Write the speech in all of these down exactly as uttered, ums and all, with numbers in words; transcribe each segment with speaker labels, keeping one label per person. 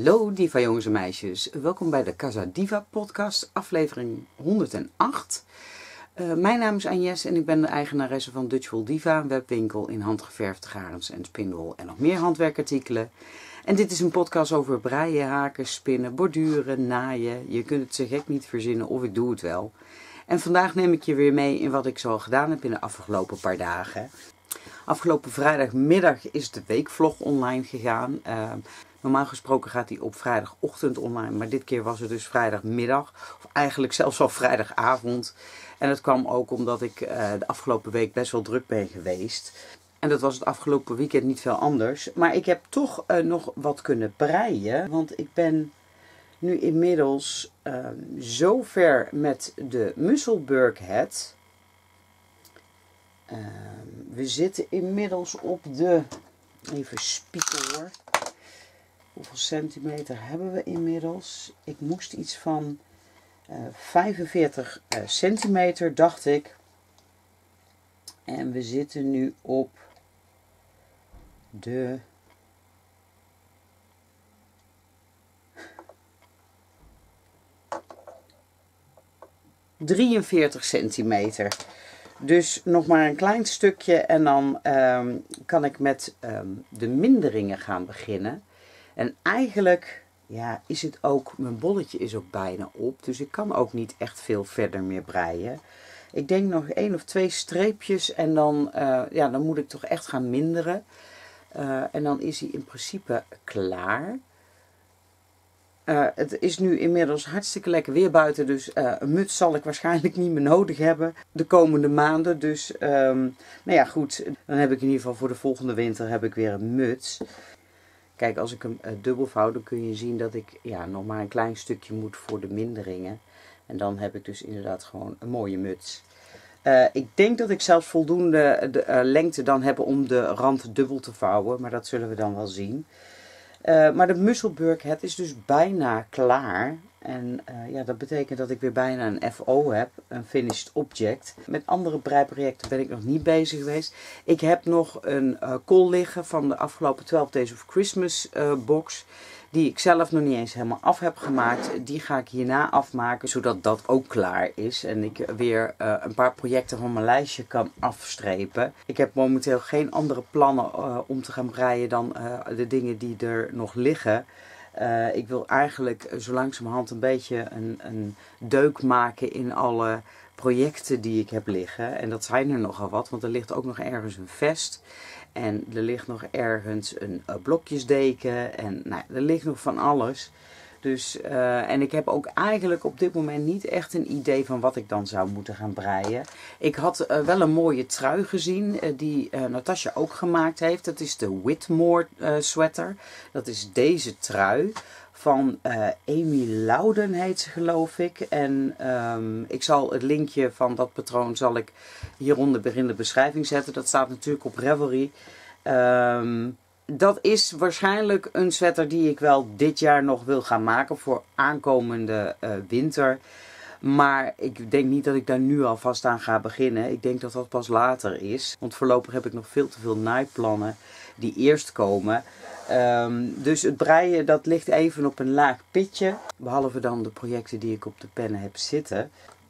Speaker 1: Hallo Diva jongens en meisjes, welkom bij de Casa Diva podcast, aflevering honderdacht. Uh, mijn naam is Agnes en ik ben de eigenaresse van Dutchwool Diva, een webwinkel in handgeverfde garens en spinwol en nog meer handwerkartikelen. En dit is een podcast over breien, haken, spinnen, borduren, naaien. Je kunt het zo gek niet verzinnen of ik doe het wel. En vandaag neem ik je weer mee in wat ik zo gedaan heb in de afgelopen paar dagen. Afgelopen vrijdagmiddag is de weekvlog online gegaan. Uh, normaal gesproken gaat die op vrijdagochtend online, maar dit keer was het dus vrijdagmiddag. Of eigenlijk zelfs al vrijdagavond. En dat kwam ook omdat ik uh, de afgelopen week best wel druk ben geweest. En dat was het afgelopen weekend niet veel anders. Maar ik heb toch uh, nog wat kunnen breien. Want ik ben nu inmiddels uh, zo ver met de Musselburgh Hat. Uh, we zitten inmiddels op de, even spieken hoor, hoeveel centimeter hebben we inmiddels? Ik moest iets van uh, vijfenveertig uh, centimeter, dacht ik. En we zitten nu op de drieënveertig centimeter. Dus nog maar een klein stukje en dan um, kan ik met um, de minderingen gaan beginnen. En eigenlijk ja, is het ook, mijn bolletje is ook bijna op, dus ik kan ook niet echt veel verder meer breien. Ik denk nog één of twee streepjes en dan, uh, ja, dan moet ik toch echt gaan minderen. Uh, en dan is hij in principe klaar. Uh, het is nu inmiddels hartstikke lekker weer buiten, dus uh, een muts zal ik waarschijnlijk niet meer nodig hebben de komende maanden. Dus, um, nou ja goed, dan heb ik in ieder geval voor de volgende winter heb ik weer een muts. Kijk, als ik hem uh, dubbel vouw, dan kun je zien dat ik ja, nog maar een klein stukje moet voor de minderingen. En dan heb ik dus inderdaad gewoon een mooie muts. Uh, ik denk dat ik zelfs voldoende de, uh, lengte dan heb om de rand dubbel te vouwen, maar dat zullen we dan wel zien. Uh, maar de Musselburgh Hat is dus bijna klaar. En uh, ja, dat betekent dat ik weer bijna een F O heb, een Finished Object. Met andere breiprojecten ben ik nog niet bezig geweest. Ik heb nog een uh, call liggen van de afgelopen twaalf Days of Christmas uh, box. Die ik zelf nog niet eens helemaal af heb gemaakt. Die ga ik hierna afmaken, zodat dat ook klaar is. En ik weer uh, een paar projecten van mijn lijstje kan afstrepen. Ik heb momenteel geen andere plannen uh, om te gaan breien dan uh, de dingen die er nog liggen. Uh, ik wil eigenlijk zo langzamerhand een beetje een, een deuk maken in alle projecten die ik heb liggen. En dat zijn er nogal wat, want er ligt ook nog ergens een vest. En er ligt nog ergens een uh, blokjesdeken. En nou, er ligt nog van alles. Dus, uh, en ik heb ook eigenlijk op dit moment niet echt een idee van wat ik dan zou moeten gaan breien. Ik had uh, wel een mooie trui gezien uh, die uh, Natasja ook gemaakt heeft. Dat is de Whitmore uh, sweater. Dat is deze trui. Van uh, Amy Louden heet ze geloof ik. En um, ik zal het linkje van dat patroon zal ik hieronder in de beschrijving zetten. Dat staat natuurlijk op Ravelry. Um, dat is waarschijnlijk een sweater die ik wel dit jaar nog wil gaan maken voor aankomende uh, winter. Maar ik denk niet dat ik daar nu alvast aan ga beginnen. Ik denk dat dat pas later is. Want voorlopig heb ik nog veel te veel naaiplannen die eerst komen. Um, dus het breien dat ligt even op een laag pitje. Behalve dan de projecten die ik op de pennen heb zitten.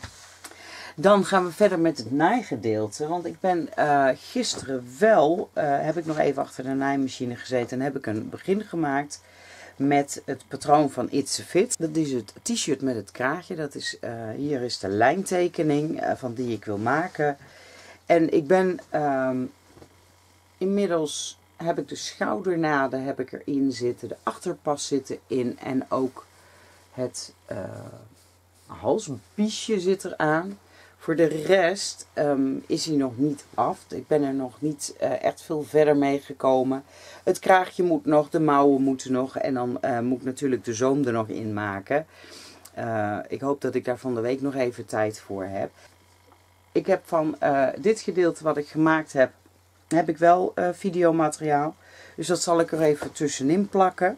Speaker 1: Dan gaan we verder met het naaigedeelte. Want ik ben uh, gisteren wel, uh, heb ik nog even achter de naaimachine gezeten. En heb ik een begin gemaakt met het patroon van It's a Fit. Dat is het t-shirt met het kraagje. Dat is, uh, hier is de lijntekening uh, van die ik wil maken. En ik ben um, inmiddels... heb ik de schoudernaden heb ik erin zitten, de achterpas zitten in en ook het uh, halsbiesje zit eraan. Voor de rest um, is hij nog niet af. Ik ben er nog niet uh, echt veel verder mee gekomen. Het kraagje moet nog, de mouwen moeten nog en dan uh, moet ik natuurlijk de zoom er nog in maken. Uh, ik hoop dat ik daar van de week nog even tijd voor heb. Ik heb van uh, dit gedeelte wat ik gemaakt heb, heb ik wel uh, videomateriaal. Dus dat zal ik er even tussenin plakken.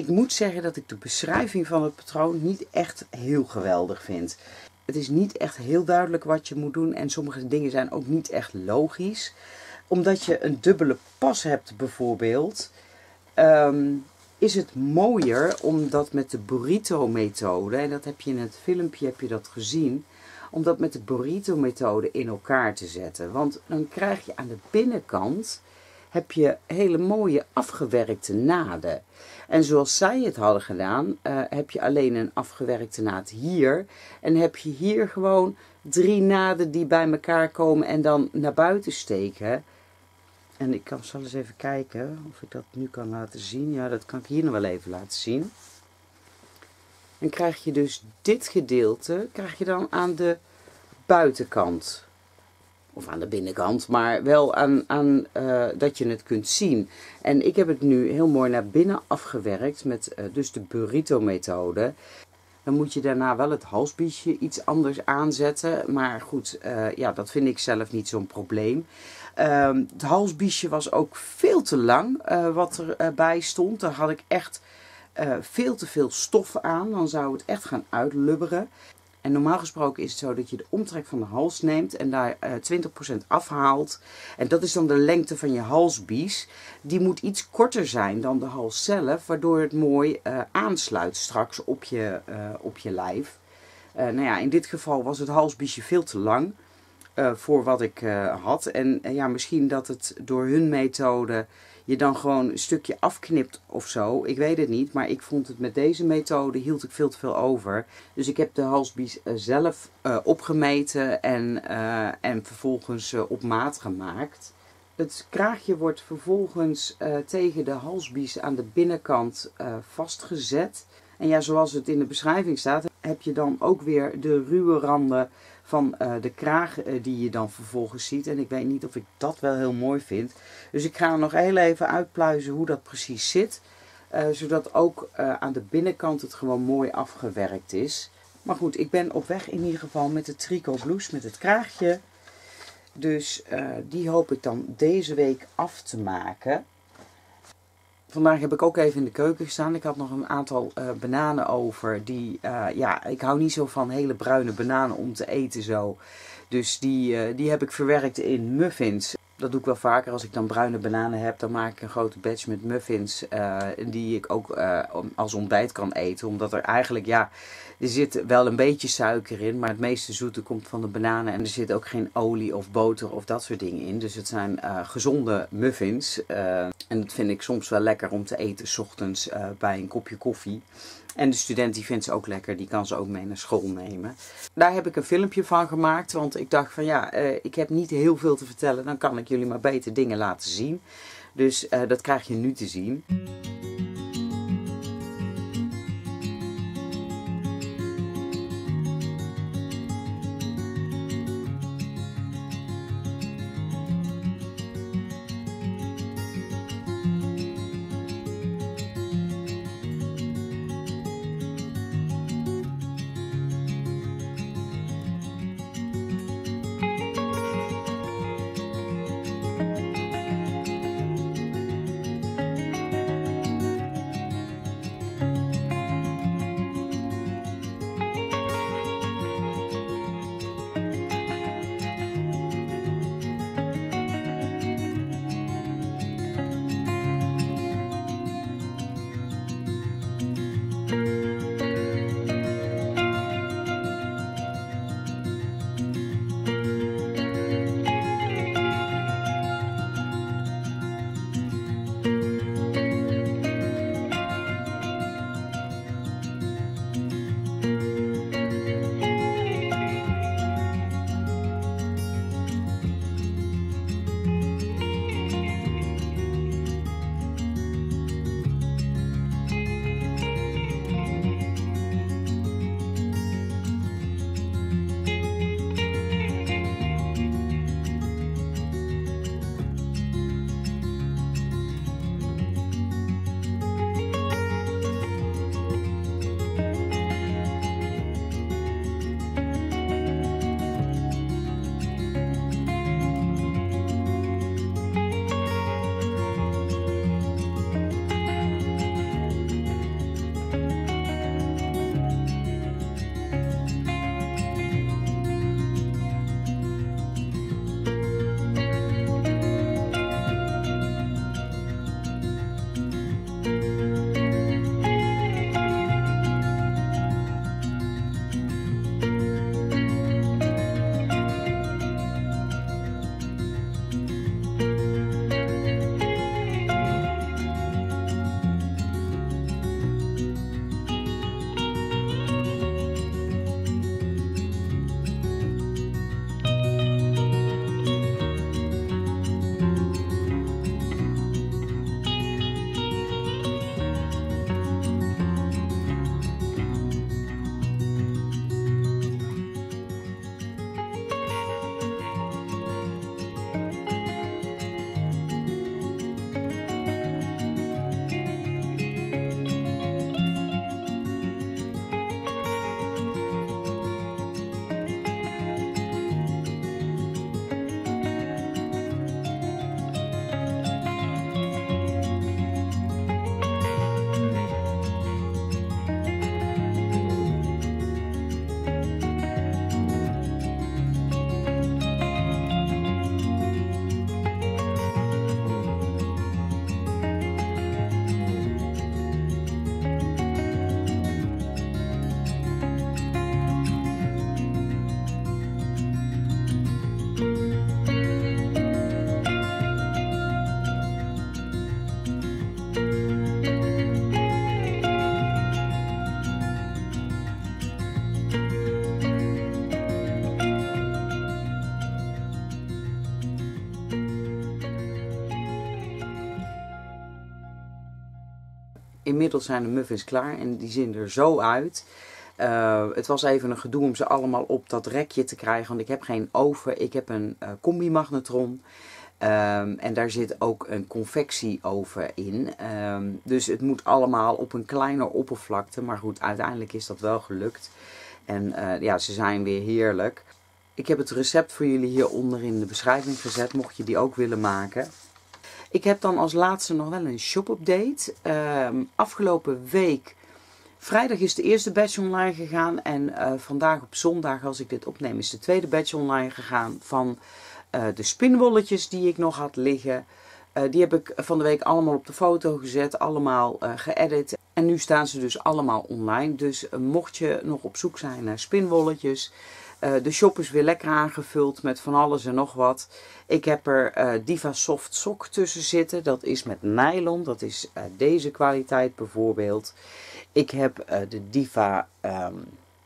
Speaker 1: moet zeggen dat ik de beschrijving van het patroon niet echt heel geweldig vind. Het is niet echt heel duidelijk wat je moet doen en sommige dingen zijn ook niet echt logisch. Omdat je een dubbele pas hebt bijvoorbeeld, um, is het mooier om dat met de burrito methode, en dat heb je in het filmpje heb je dat gezien, om dat met de burrito methode in elkaar te zetten. Want dan krijg je aan de binnenkant heb je hele mooie afgewerkte naden. En zoals zij het hadden gedaan, uh, heb je alleen een afgewerkte naad hier. En heb je hier gewoon drie naden die bij elkaar komen en dan naar buiten steken. En ik kan zal eens even kijken of ik dat nu kan laten zien. Ja, dat kan ik hier nog wel even laten zien. Dan krijg je dus dit gedeelte, krijg je dan aan de buitenkant. Of aan de binnenkant, maar wel aan, aan uh, dat je het kunt zien. En ik heb het nu heel mooi naar binnen afgewerkt met uh, dus de burrito methode. Dan moet je daarna wel het halsbiesje iets anders aanzetten. Maar goed, uh, ja, dat vind ik zelf niet zo'n probleem. Uh, het halsbiesje was ook veel te lang uh, wat erbij uh, stond. Daar had ik echt uh, veel te veel stof aan. Dan zou het echt gaan uitlubberen. En normaal gesproken is het zo dat je de omtrek van de hals neemt en daar uh, twintig procent afhaalt. En dat is dan de lengte van je halsbies. Die moet iets korter zijn dan de hals zelf, waardoor het mooi uh, aansluit straks op je, uh, op je lijf. Uh, nou ja, in dit geval was het halsbiesje veel te lang uh, voor wat ik uh, had. En uh, ja, misschien dat het door hun methode je dan gewoon een stukje afknipt of zo. Ik weet het niet, maar ik vond het met deze methode hield ik veel te veel over. Dus ik heb de halsbies uh, zelf uh, opgemeten en, uh, en vervolgens uh, op maat gemaakt. Het kraagje wordt vervolgens uh, tegen de halsbies aan de binnenkant uh, vastgezet. En ja, zoals het in de beschrijving staat, heb je dan ook weer de ruwe randen van uh, de kraag uh, die je dan vervolgens ziet. En ik weet niet of ik dat wel heel mooi vind. Dus ik ga nog heel even uitpluizen hoe dat precies zit. Uh, zodat ook uh, aan de binnenkant het gewoon mooi afgewerkt is. Maar goed, ik ben op weg in ieder geval met de tricot blouse met het kraagje. Dus uh, die hoop ik dan deze week af te maken. Vandaag heb ik ook even in de keuken gestaan. Ik had nog een aantal uh, bananen over. Die, uh, ja, ik hou niet zo van hele bruine bananen om te eten zo. Dus die, uh, die heb ik verwerkt in muffins. Dat doe ik wel vaker. Als ik dan bruine bananen heb, dan maak ik een grote batch met muffins. Uh, die ik ook uh, als ontbijt kan eten. Omdat er eigenlijk, ja, er zit wel een beetje suiker in. Maar het meeste zoete komt van de bananen. En er zit ook geen olie of boter of dat soort dingen in. Dus het zijn uh, gezonde muffins. Uh, en dat vind ik soms wel lekker om te eten 's ochtends uh, bij een kopje koffie. En de student die vindt ze ook lekker, die kan ze ook mee naar school nemen. Daar heb ik een filmpje van gemaakt, want ik dacht van ja, uh, ik heb niet heel veel te vertellen. Dan kan ik jullie maar beter dingen laten zien. Dus uh, dat krijg je nu te zien. inmiddels zijn de muffins klaar en die zien er zo uit. Uh, het was even een gedoe om ze allemaal op dat rekje te krijgen, want ik heb geen oven. Ik heb een uh, combi-magnetron. Um, en daar zit ook een convectieoven in. Um, dus het moet allemaal op een kleiner oppervlakte. Maar goed, uiteindelijk is dat wel gelukt. En uh, ja, ze zijn weer heerlijk. Ik heb het recept voor jullie hieronder in de beschrijving gezet, mocht je die ook willen maken. Ik heb dan als laatste nog wel een shop-update. Um, afgelopen week, vrijdag is de eerste batch online gegaan. En uh, vandaag op zondag, als ik dit opneem, is de tweede batch online gegaan van uh, de spinbolletjes die ik nog had liggen. Uh, die heb ik van de week allemaal op de foto gezet, allemaal uh, geëdit. En nu staan ze dus allemaal online. Dus uh, mocht je nog op zoek zijn naar spinbolletjes, uh, de shop is weer lekker aangevuld met van alles en nog wat. Ik heb er uh, Diva Soft Sock tussen zitten. Dat is met nylon. Dat is uh, deze kwaliteit bijvoorbeeld. Ik heb uh, de Diva um,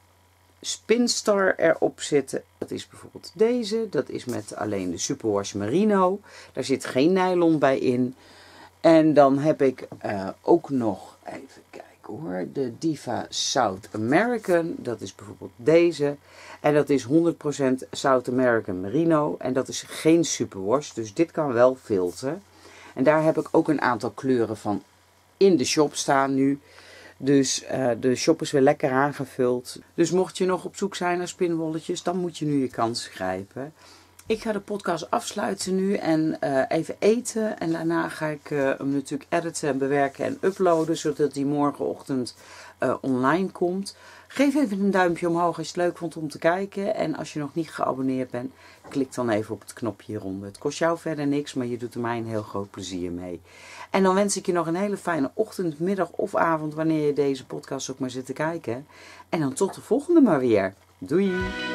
Speaker 1: Spinstar erop zitten. Dat is bijvoorbeeld deze. Dat is met alleen de Superwash Merino. Daar zit geen nylon bij in. En dan heb ik uh, ook nog, even kijken hoor, de Diva South American. Dat is bijvoorbeeld deze. En dat is honderd procent South American Merino. En dat is geen Superwash. Dus dit kan wel filteren. En daar heb ik ook een aantal kleuren van in de shop staan nu. Dus uh, de shop is weer lekker aangevuld. Dus mocht je nog op zoek zijn naar spinbolletjes, dan moet je nu je kans grijpen. Ik ga de podcast afsluiten nu en uh, even eten. En daarna ga ik uh, hem natuurlijk editen en bewerken en uploaden, zodat hij morgenochtend uh, online komt. Geef even een duimpje omhoog als je het leuk vond om te kijken. En als je nog niet geabonneerd bent, klik dan even op het knopje hieronder. Het kost jou verder niks, maar je doet er mij een heel groot plezier mee. En dan wens ik je nog een hele fijne ochtend, middag of avond, wanneer je deze podcast ook maar zit te kijken. En dan tot de volgende maar weer. Doei!